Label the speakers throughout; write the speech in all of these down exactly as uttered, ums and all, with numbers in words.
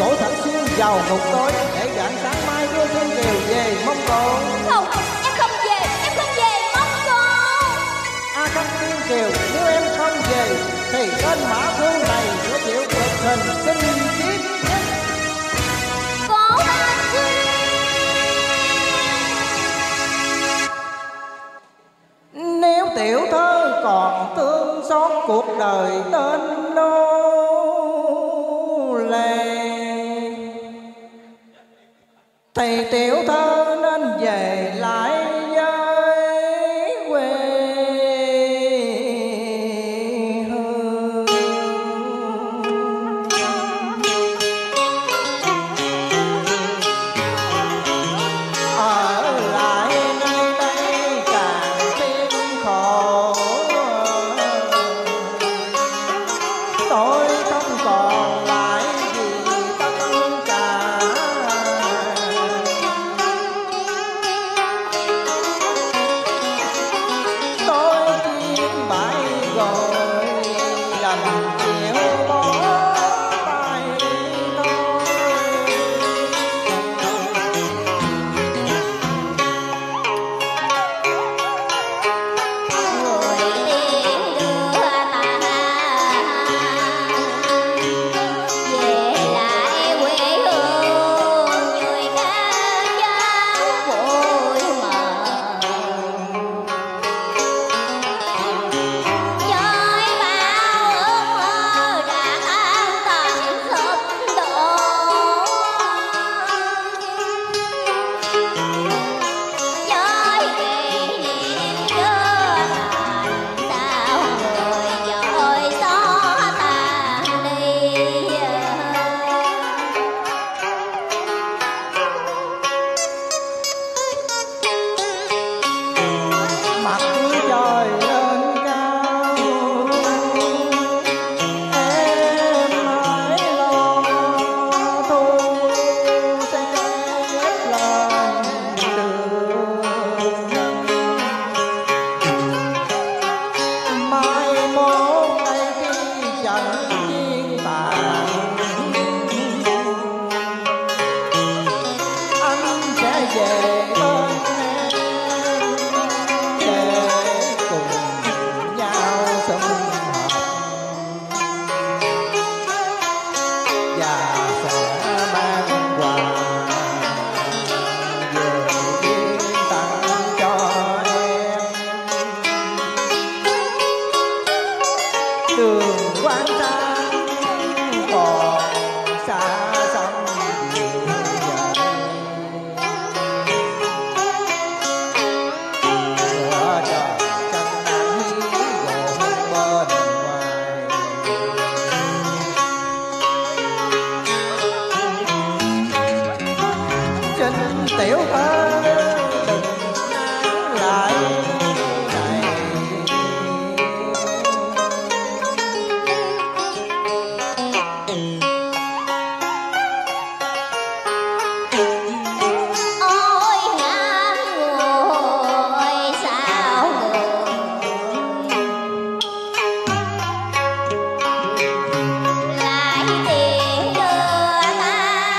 Speaker 1: cổ thẳng xương vào ngục tối để rạng sáng mai đưa Thiên Kiều về Mông Cổ.
Speaker 2: Không, em không về, em không về Mông Cổ.
Speaker 1: A Khắc Thiên Kiều, nếu em không về thì tên Mã Phu này sẽ chịu cực hình kinh khiếp nhất.
Speaker 2: Cổ Bạch Tuyết.
Speaker 1: Nếu tiểu thơ còn thương xót cuộc đời tên nô lệ thì tiểu thơ nên về lại với quê hương. Ở lại nơi đây càng thêm khổ, tôi không còn lại gì tất cả. Tôi chiếm bãi rồi đành chịu bỏ tay thôi.
Speaker 2: Người điên đưa ta về lại quê hương, người ca vang vui mừng. Với bao ước mơ đã tan tành sụp đổ, với kỷ niệm chưa thành sao người vội xóa tan đi.
Speaker 1: Mặt trời lên cao, em hãy lo thu sẽ ghép lên đường. Mai mốt đây khi trận chiến tàn, anh sẽ về bên em để cùng nhau sum họp và sẽ mang quà về biên tặng cho em. Đường quan sang còn xa xăm nhiều vậy, lửa trời canh nắng gồm bên ngoài. Xin tiểu thơ đừng nán lại này.
Speaker 2: Ôi ngàn ngôi sao người lại tiền đưa ta,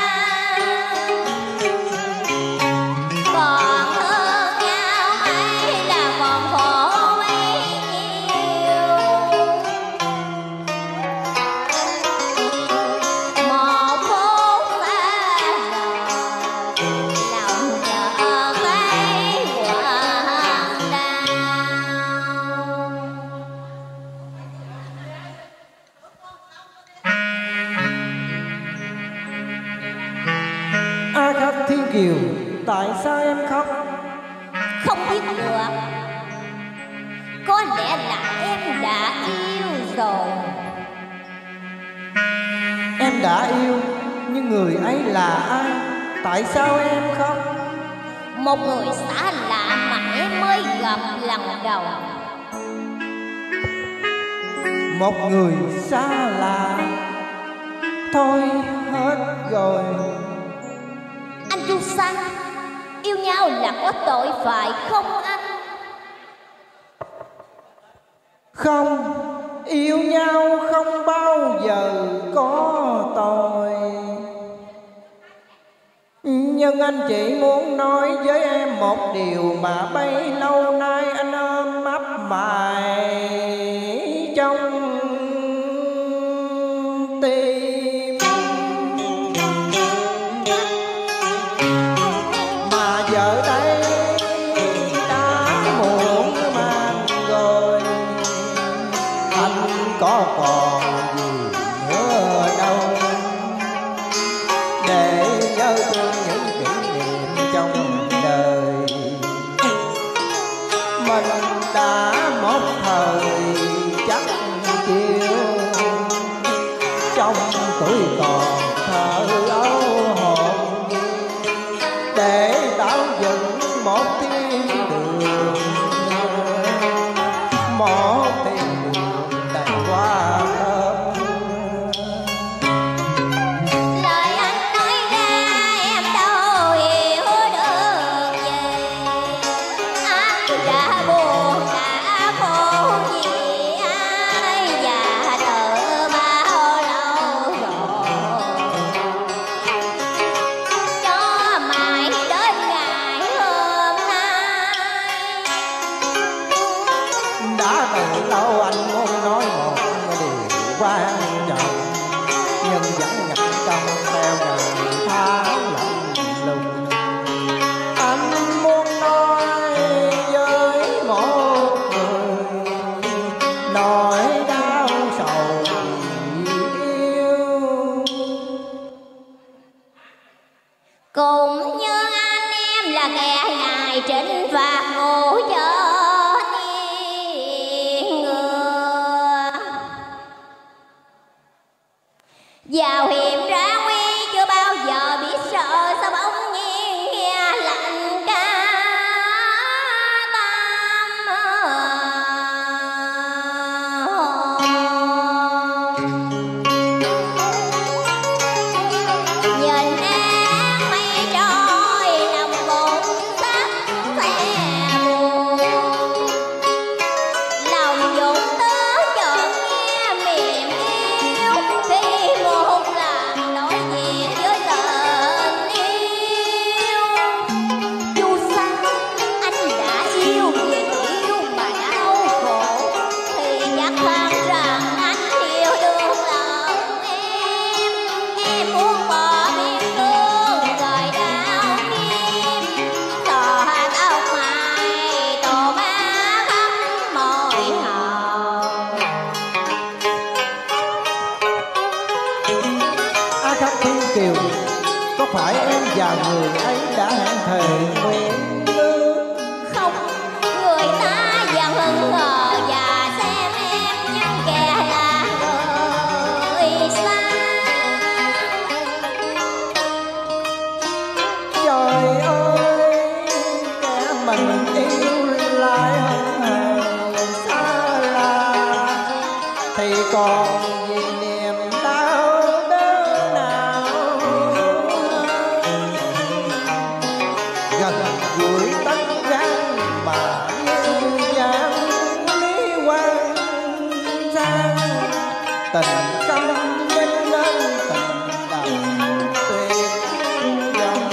Speaker 2: còn thương nhau hay là còn khổ bấy nhiêu. Một phút xa rời, lòng chợt thấy quặn đau.
Speaker 1: A Khắc Thiên Kiều, tại sao em khóc?
Speaker 2: Không biết được, có lẽ là em đã yêu rồi.
Speaker 1: Em đã yêu, nhưng người ấy là ai? Tại sao em khóc?
Speaker 2: Một người xa lạ mà em mới gặp lần đầu.
Speaker 1: Một người xa lạ, thôi hết rồi.
Speaker 2: Anh Du San, yêu nhau là có tội phải không anh?
Speaker 1: Không, yêu nhau không bao giờ có tội. Nhưng anh chỉ muốn nói với em một điều mà bấy lâu nay anh ôm ấp mãi trong tim. Mà giờ đây đã muộn màng rồi, anh có còn gì nữa đâu để nhớ thương những kỷ niệm trong đời. Mình đã một thời chắc chiều trong tuổi còn thơ ấu hồn, để tạo dựng một thiên đường, một thiên đường đầy hoa thơm.
Speaker 2: Lời anh nói ra em đâu hiểu được gì, anh đã buồn đã khổ vì ai và từ bao lâu rồi, cho mãi đến ngày hôm nay.
Speaker 1: Đã từ lâu anh muốn nói một điều quan trọng, nhưng vẫn ngập trong theo ngày tháng lạnh lùng. Anh muốn nói với một người nỗi đau sầu yêu.
Speaker 2: Cũng như anh em là kẻ ngài trinh phạt ngủ cho thiên ngừa, vào hiểm ra nguy chưa bao giờ biết sợ, sao bỗng nhiên nghe lạnh ca tam hồn. Nhìn nắng mây trôi lòng cũng sắc xe buồn, lòng dũng tướng chợt nghe mềm yếu khi một lần đối diện với tình yêu. Dù sao anh đã yêu vì yêu mà đau khổ, thì chắc hẳn rằng anh hiểu được lòng em. Em muốn bỏ biên cương rời đau tim, tỏ hạt ốc mai tổ má khắp môi hồng.
Speaker 1: A Khắc Thiên Kiều, có phải em và người ấy đã hẹn thề nguyện ước?
Speaker 2: Không, người ta vẫn hững hờ và xem em như kẻ là người xa.
Speaker 1: Trời ơi, kẻ mình yêu lại hững hờ xa lạ, thì còn gì niềm đau đớn nào. Gần gũi tất gan mà như dáng lý quan sang, tình căm nhân nên tình đậm tuyệt vọng.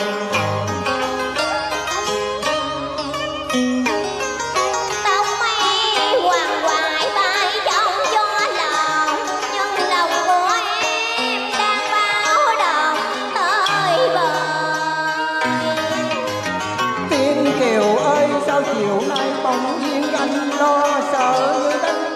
Speaker 2: Tóc mây hoàng hoài bay trong gió lòng, nhưng lòng của em đang báo động tới bờ.
Speaker 1: Thiên Kiều ơi, sao chiều nay bỗng nhiên anh lo sợ như đánh